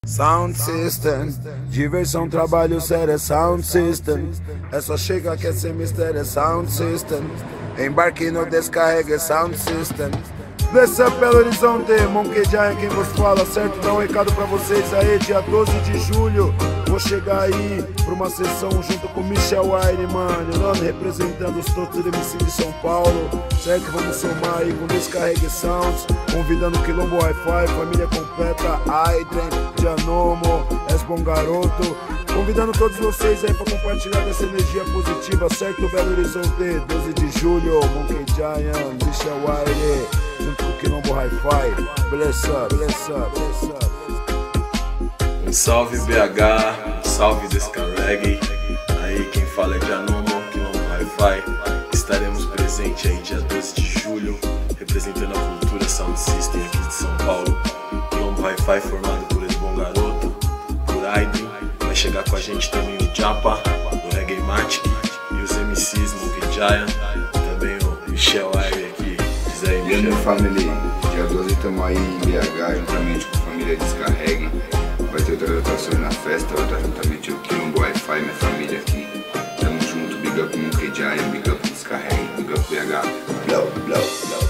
Sound System, diversão, trabalho sério é Sound System. É só chegar que é sem mistério é Sound System. Embarque no descarrega é Sound System. Bless up Belo Horizonte, Monkey Giant quem vos fala, certo? Dá um recado pra vocês aí, dia 12 de julho. Vou chegar aí pra uma sessão junto com Michel Wire, mano, representando os totos do MC de São Paulo, certo? Vamos somar aí com Descarregue Sounds, convidando Quilombo Wi-Fi, família completa, Aydren, Gianomo, És Bom Garoto, convidando todos vocês aí pra compartilhar dessa energia positiva, certo? Belo Horizonte, 12 de julho, Monkey Giant, Michel Wire, junto com Quilombo Wi-Fi, bless up, bless up, bless up. Um salve BH, um salve Descarregue. Aí quem fala é Gianomo, Quilombo Wi-Fi. Estaremos presentes aí dia 12 de julho, representando a cultura Sound System aqui de São Paulo. Quilombo Wi-Fi formado por És Bom Garoto, por Aydren. Vai chegar com a gente também o Japa, do Reggae Matic, e os MCs Monkey Giant, também o Michel Wire aqui. Diz aí, Michel. Grande família, dia 12 estamos aí em BH, juntamente com a família Descarregue. Vai ter outras atrações na festa, vai estar juntamente o Quilombo Wi-Fi, minha família aqui. Tamo junto, big up Monkey Giant, big up Descarregue, big up BH. Blow, blow, blow.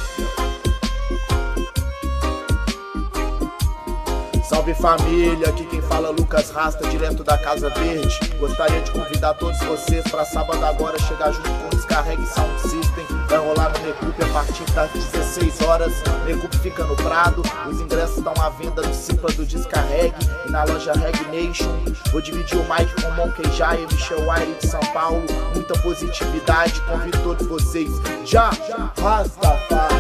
Salve família, aqui quem fala é Lucas Rasta, direto da Casa Verde. Gostaria de convidar todos vocês para sábado agora chegar junto com o Descarregue Sound System. Vai rolar no Recup a partir das 16 horas. Recup fica no Prado. Os ingressos estão à venda no Simpla do Descarregue e na loja Reg Nation. Vou dividir o mic com Monkey Giant e Michel Wire de São Paulo. Muita positividade, convido todos vocês. Já, Rastafari.